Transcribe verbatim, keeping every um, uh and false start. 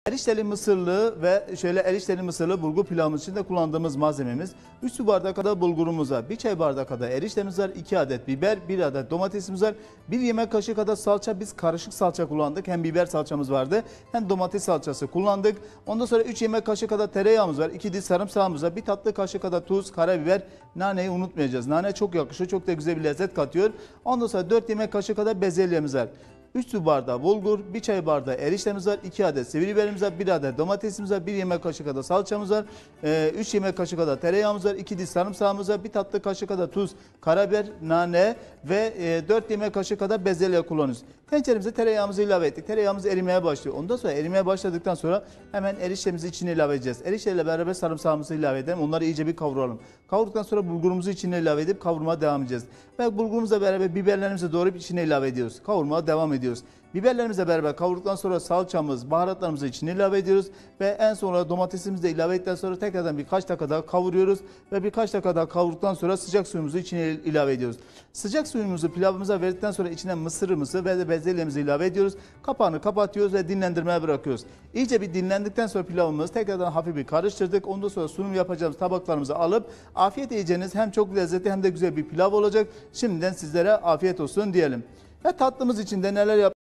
Erişteli mısırlı ve şöyle erişteli mısırlı bulgur pilavımız için de kullandığımız malzememiz üç su bardak kadar bulgurumuz var, bir çay bardak kadar eriştemiz var, iki adet biber, bir adet domatesimiz var, bir yemek kaşığı kadar salça. Biz karışık salça kullandık. Hem biber salçamız vardı hem domates salçası kullandık. Ondan sonra üç yemek kaşığı kadar tereyağımız var, iki diş sarımsağımız var, bir tatlı kaşığı kadar tuz, karabiber, naneyi unutmayacağız. Nane çok yakışıyor, çok da güzel bir lezzet katıyor. Ondan sonra dört yemek kaşığı kadar bezelyemiz var. üç su bardağı bulgur, bir çay bardağı eriştemiz var, iki adet sivri biberimiz var, bir adet domatesimiz var, bir yemek kaşığı kadar salçamız var, üç yemek kaşığı kadar tereyağımız var, iki diş sarımsağımız var, bir tatlı kaşığı kadar tuz, karabiber, nane ve dört yemek kaşığı kadar bezelye kullanıyoruz. Tenceremize tereyağımızı ilave ettik. Tereyağımız erimeye başlıyor. Ondan sonra erimeye başladıktan sonra hemen eriştemizi içine ilave edeceğiz. Erişteyle beraber sarımsağımızı ilave edelim. Onları iyice bir kavuralım. Kavurduktan sonra bulgurumuzu içine ilave edip kavurmaya devam edeceğiz. Ve bulgurumuzla beraber biberlerimizi doğrayıp içine ilave ediyoruz. Kavurmaya devam ediyoruz. Biberlerimizle beraber kavurduktan sonra salçamız, baharatlarımızı içine ilave ediyoruz. Ve en sonra domatesimizi de ilave ettikten sonra tekrardan birkaç dakika daha kavuruyoruz. Ve birkaç dakika daha kavurduktan sonra sıcak suyumuzu içine ilave ediyoruz. Sıcak suyumuzu pilavımıza verdikten sonra içine mısırımızı ve de bezelyemizi ilave ediyoruz. Kapağını kapatıyoruz ve dinlendirmeye bırakıyoruz. İyice bir dinlendikten sonra pilavımızı tekrardan hafif bir karıştırdık. Ondan sonra sunum yapacağımız tabaklarımızı alıp afiyet yiyeceğiniz hem çok lezzetli hem de güzel bir pilav olacak. Şimdiden sizlere afiyet olsun diyelim. Ve tatlımız için de neler yap